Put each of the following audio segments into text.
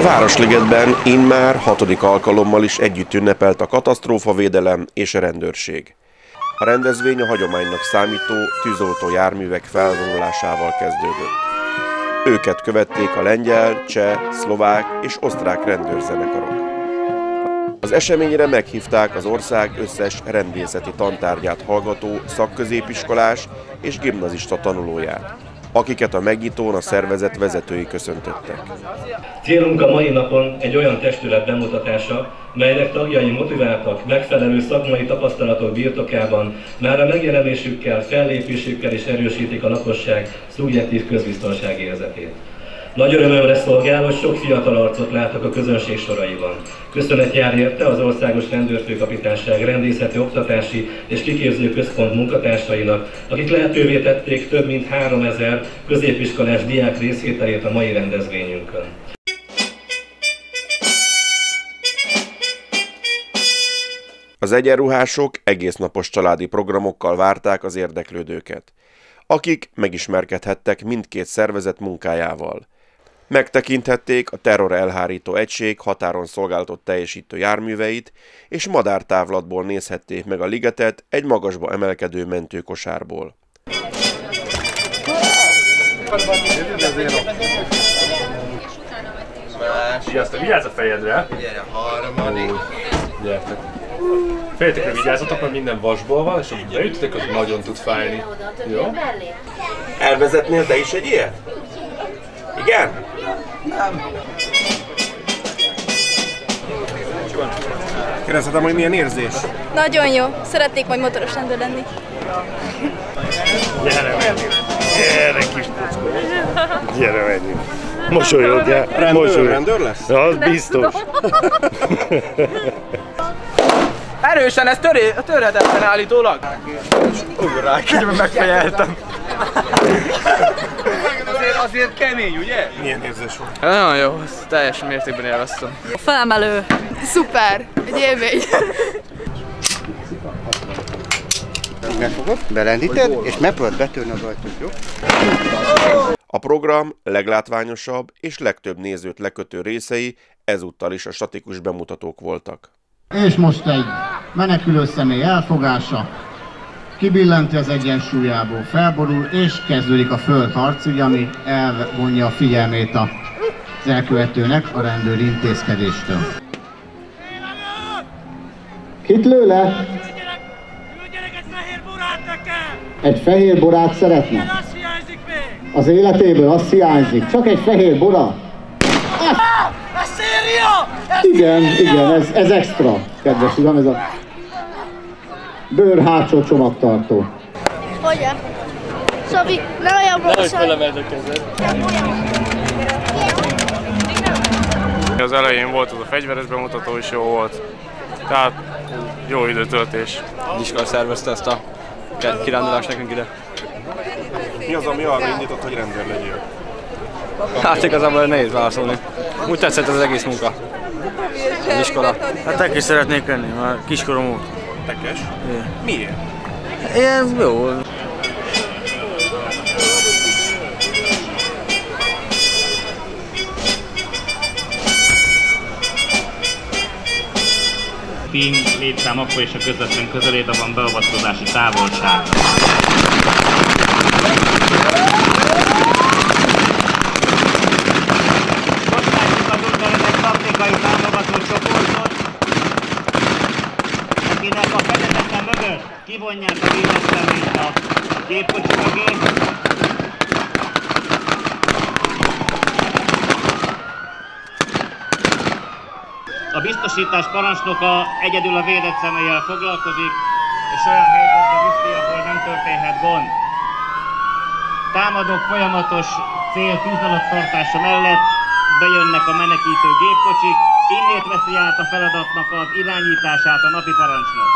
A Városligetben immár 6. alkalommal is együtt ünnepelt a katasztrófavédelem és a rendőrség. A rendezvény a hagyománynak számító tűzoltó járművek felvonulásával kezdődött. Őket követték a lengyel, cseh, szlovák és osztrák rendőrzenekarok. Az eseményre meghívták az ország összes rendészeti tantárgyát hallgató szakközépiskolás és gimnazista tanulóját, akiket a megnyitón a szervezet vezetői köszöntöttek. Célunk a mai napon egy olyan testület bemutatása, melynek tagjai motiváltak, megfelelő szakmai tapasztalatok birtokában, már a megjelenésükkel, fellépésükkel is erősítik a lakosság szubjektív közbiztonsági érzetét. Nagy örömömre szolgál, hogy sok fiatal arcot látok a közönség soraiban. Köszönet jár érte az Országos Rendőrfőkapitányság Rendészeti Oktatási és Kiképző Központ munkatársainak, akik lehetővé tették több mint 3000 középiskolás diák részvételét a mai rendezvényünkön. Az egyenruhások egésznapos családi programokkal várták az érdeklődőket, akik megismerkedhettek mindkét szervezet munkájával. Megtekinthették a terror elhárító egység határon szolgálatot teljesítő járműveit, és madártávlatból nézhették meg a ligetet egy magasba emelkedő mentőkosárból. Vigyázz a fejedre! Gyere, harmadik! Gyertek! Fejetekre vigyázzatok, mert minden vasból van, és amíg beütitek, az nagyon tud fájni. Jó? Elvezetnél te is egy ilyet? Igen? Nem. Kérdezhetem, hogy milyen érzés? Nagyon jó. Szeretnék majd motoros rendőr lenni. Gyere, menjünk! Gyere, kis puckó! Gyere, menjünk! Mosolyogjál! Rendőr lesz? Ja, az biztos! Erősen, ez törhetetlen állítólag! Ugrák, így megfejeltem! Azért kemény, ugye? Milyen érzés volt? Nagyon jó, ezt teljes mértékben élveztem. A felemelő. Szuper. Egy élmény. Megfogod, belendíted, és megpróbálod betörni az ajtót, jó? A program leglátványosabb és legtöbb nézőt lekötő részei ezúttal is a statikus bemutatók voltak. És most egy menekülő személy elfogása, kibillenti az egyensúlyából, felborul, és kezdődik a földharc, ugye, ami elvonja a figyelmét az elkövetőnek a rendőri intézkedéstől. Kit lő le? Egy fehér borát szeretne? Az életéből azt hiányzik. Csak egy fehér bora? Ez széria! Igen, ez extra, kedves uram, ez a bőr hátsó csomagtartó. Hogyan? Szabi, ne olyan Nehogy felemeld a kezed. Az elején volt az a fegyveres bemutató is jó volt. Tehát jó időtöltés. Iskola szervezte ezt a kirándulást nekünk ide. Mi az, ami arra indított, hogy rendőr legyél? Hát igazából nehéz válaszolni. Úgy tetszett az egész munka. Az iskola. Hát tekés szeretnék lenni, már kiskorom óta. Tekes? Miért? Ilyen jó. PIN létszám akkor is a közvetlen közelébe van beavatkozási távolság. Taktikai támogató csoportot, akinek a fedezetlen mögött kivonják a védett a gépkocsi mögé. A biztosítás parancsnoka egyedül a védett személlyel foglalkozik, és olyan helyzetben viszi, ahol nem történhet gond. Támadók folyamatos cél tűzalatttartása mellett bejönnek a menekítő gépkocsik, innét veszi át a feladatnak az irányítását a napi parancsnok.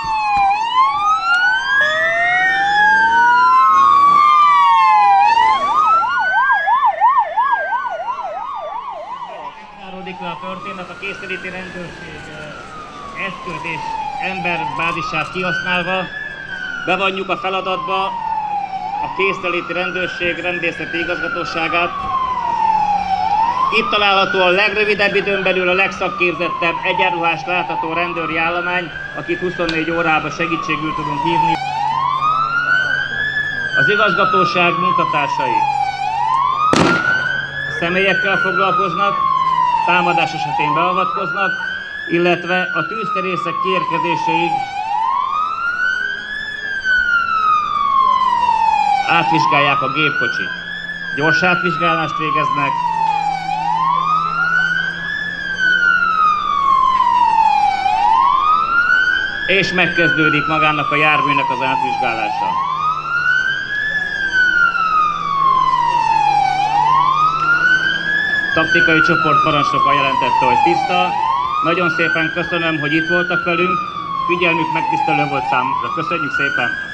Záródik le a történet, a készenléti rendőrség eszköz és emberbázisát kihasználva bevonjuk a feladatba a készenléti rendőrség rendészeti igazgatóságát, Itt található a legrövidebb időn belül a legszakképzettebb egyenruhás látható rendőri állomány, akit 24 órában segítségül tudunk hívni. Az igazgatóság munkatársai személyekkel foglalkoznak, támadás esetén beavatkoznak, illetve a tűzterészek kiérkezéséig átvizsgálják a gépkocsit. Gyors átvizsgálást végeznek, és megkezdődik magának a járműnek az átvizsgálása. Taktikai csoport parancsnoka jelentette, hogy tiszta. Nagyon szépen köszönöm, hogy itt voltak velünk. Figyelmük megtisztelő volt számunkra. Köszönjük szépen!